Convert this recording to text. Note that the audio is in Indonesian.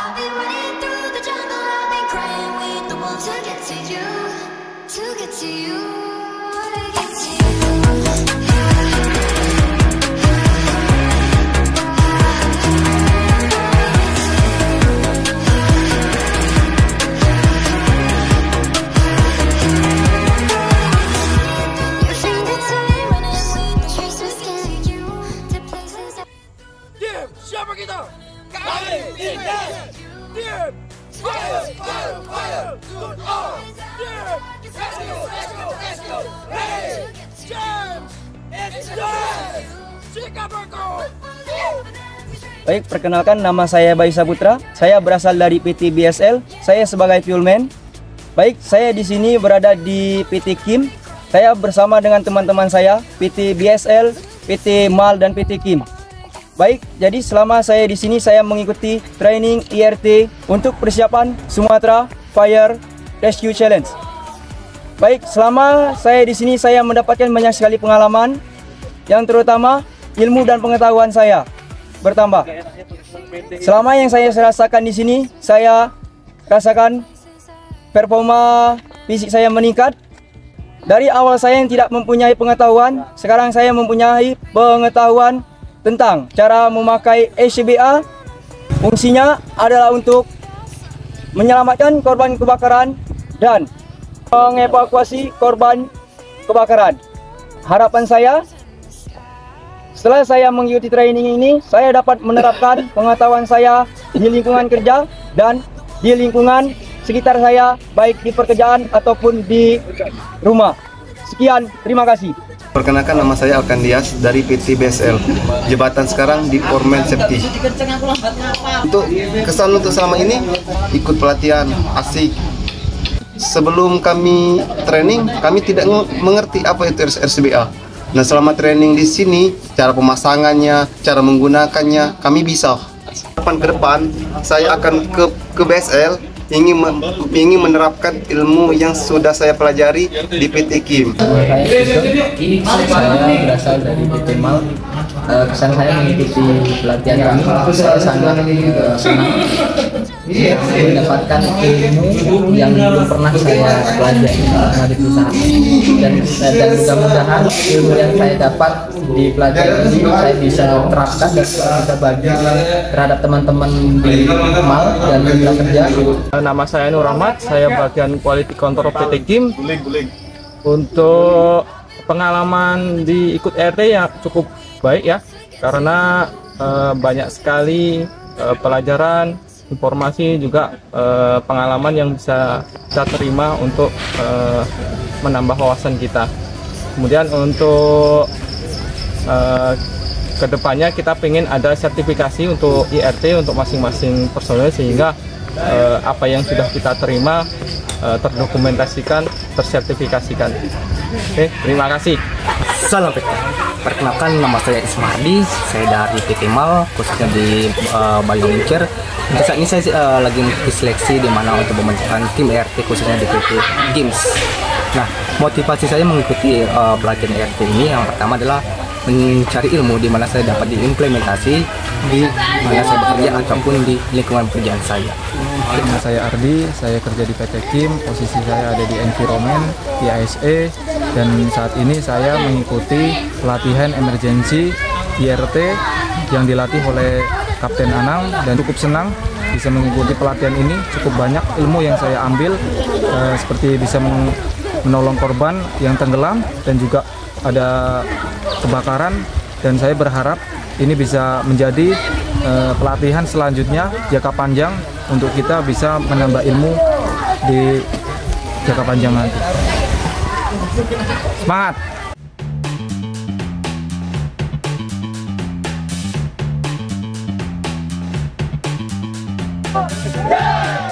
been running through the jungle, I've been crying with the wolves to get to you, to get to you, to get to you. Siapa kita? Kami Indien. Team Fire, Fire, Fire, Good On. Team Let's Go, Let's Go, Let's Go. Hey, James, it's time. Singapore. Baik, perkenalkan nama saya Bayu Saputra. Saya berasal dari PT BSL. Saya sebagai fuelman. Baik, saya di sini berada di PT Kim. Saya bersama dengan teman-teman saya PT BSL, PT MAL dan PT Kim. Baik, jadi selama saya di sini saya mengikuti training IRT untuk persiapan Sumatera Fire Rescue Challenge. Baik, selama saya di sini saya mendapatkan banyak sekali pengalaman, yang terutama ilmu dan pengetahuan saya bertambah. Selama yang saya rasakan di sini, saya rasakan performa fisik saya meningkat. Dari awal saya yang tidak mempunyai pengetahuan, sekarang saya mempunyai pengetahuan tentang cara memakai SCBA. Fungsinya adalah untuk menyelamatkan korban kebakaran dan mengevakuasi korban kebakaran. Harapan saya, setelah saya mengikuti training ini, saya dapat menerapkan pengetahuan saya di lingkungan kerja dan di lingkungan sekitar saya, baik di pekerjaan ataupun di rumah. Sekian, terima kasih. Perkenalkan, nama saya Alkan Dias dari PT BSL. Jabatan sekarang di Foreman Safety. Untuk kesan untuk selama ini ikut pelatihan asik. Sebelum kami training, kami tidak mengerti apa itu RCBA. Nah, selama training di sini, cara pemasangannya, cara menggunakannya, kami bisa. Ke depan, saya akan ke BSL. Ingin menerapkan ilmu yang sudah saya pelajari di PT Kim. Saya berasal dari PT MAL. Kesan saya mengikuti pelatihan kami, saya sangat senang mendapatkan ilmu yang belum pernah saya pelajari di perusahaan, dan mudah-mudahan ilmu yang saya dapat di pelajaran ini saya bisa terapkan dan bisa bagi terhadap teman-teman di MAL dan mitra kerja. Nama saya Nur Rahmat, saya bagian quality control PT Kim. Untuk pengalaman di ikut RT yang cukup baik ya, karena banyak sekali pelajaran, informasi juga pengalaman yang bisa kita terima untuk menambah wawasan kita. Kemudian untuk kedepannya kita pengen ada sertifikasi untuk IRT untuk masing-masing personel, sehingga apa yang sudah kita terima terdokumentasikan, tersertifikasikan. Oke, terima kasih. Salam PT. Perkenalkan, nama saya Ismardi, saya dari PT MAL, khususnya di Biolincer. Untuk saat ini saya lagi mengikuti seleksi di mana untuk membentukkan tim ERT khususnya di PT Games. Nah, motivasi saya mengikuti pelatihan ERT ini yang pertama adalah mencari ilmu di mana saya dapat diimplementasi di mana saya bekerja ataupun di lingkungan pekerjaan saya. Nama saya Ardi, saya kerja di PT Kim, posisi saya ada di environment, di ASE, dan saat ini saya mengikuti pelatihan emergency IRT yang dilatih oleh Kapten Anang, dan cukup senang bisa mengikuti pelatihan ini. Cukup banyak ilmu yang saya ambil, seperti bisa menolong korban yang tenggelam dan juga ada kebakaran, dan saya berharap ini bisa menjadi pelatihan selanjutnya jangka panjang untuk kita bisa menambah ilmu di jangka panjang nanti. Semangat!